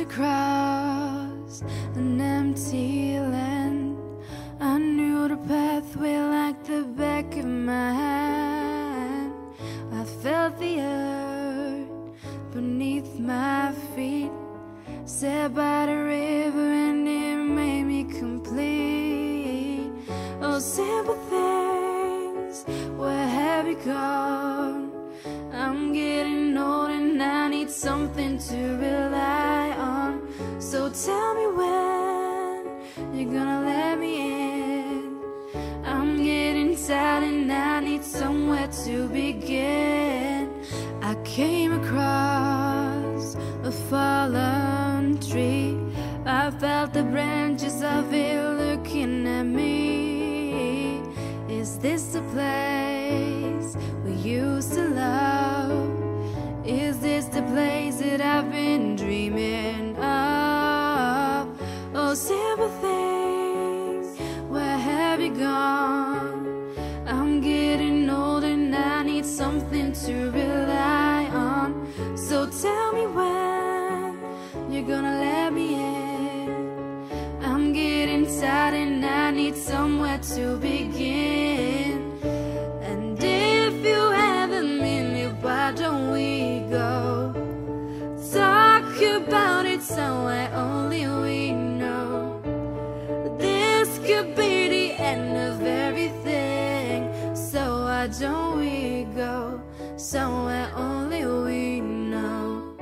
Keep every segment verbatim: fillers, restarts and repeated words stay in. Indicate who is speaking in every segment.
Speaker 1: across an empty land. I knew the pathway like the back of my hand. I felt the earth beneath my feet, sat by the river and it made me complete. Oh, simple things, where have you gone? I'm getting old and I need something to rely on. So tell me when you're gonna let me in. I'm getting tired and I need somewhere to begin. I came across a fallen tree. I felt the branches of it looking at me. Is this the place we used to love? Is this the place that I've been dreaming of? Oh, simple things, where have you gone? I'm getting old and I need something to rely on. So tell me when you're gonna let me in. I'm getting tired and I need somewhere to begin. And if you have a minute, why don't we go talk about it somewhere only we know? This could be the end of everything, so why don't we go somewhere only we know?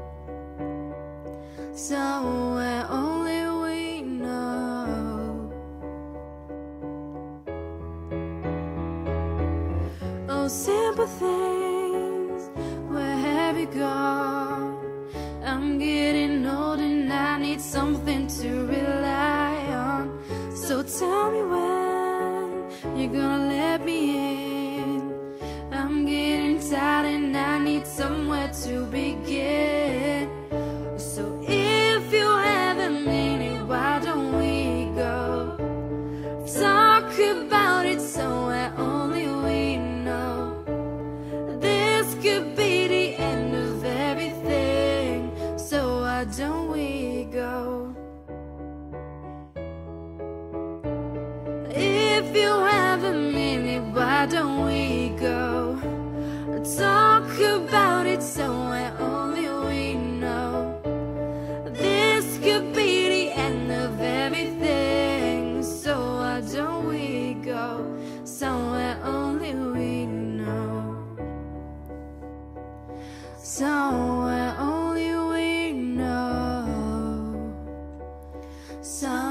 Speaker 1: Somewhere only we know. Oh, simple things, where have you gone? I'm getting old and I need something to rely on. So tell me when you're gonna let me in. I'm getting tired and I need somewhere to begin. So if you have a minute, why don't we go talk about it somewhere only we know? This could be the end of everything, so why don't we go? If you have a minute, why don't we go talk about it somewhere only we know? This could be the end of everything, so why don't we go somewhere only we know? Somewhere only we know. Somewhere